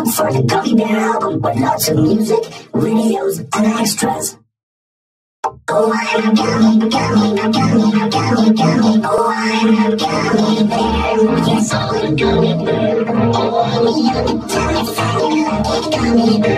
for the Gummy Bear album with lots of music, videos, and extras. Oh, I'm a gummy, gummy, gummy, gummy, gummy. Oh, I'm a gummy bear. Yes, I'm a gummy bear. Oh, I'm a young, tiny, funny, gummy bear.